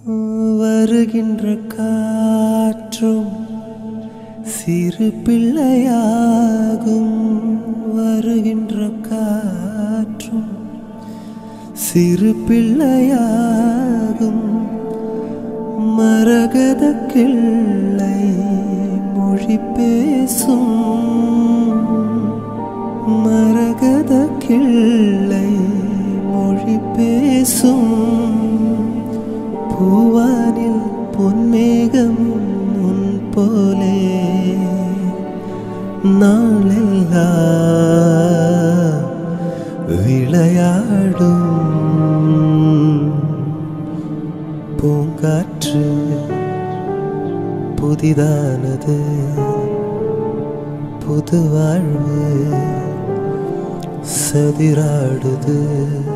வருகின்ற காற்றும் சிறு பிள்ளையாகும். வருகின்ற காற்றும் சிறு பிள்ளையாகும். மரகத கிள்ளை மொழி பேசும். மரகத கிள்ளை மொழி பேசும். பூவானில் பொன்மேகமும் உன் போலே நாளெல்லாம் விளையாடும். பூங்காற்று புதிதானது, புது வாழ்வு சதிராடுது.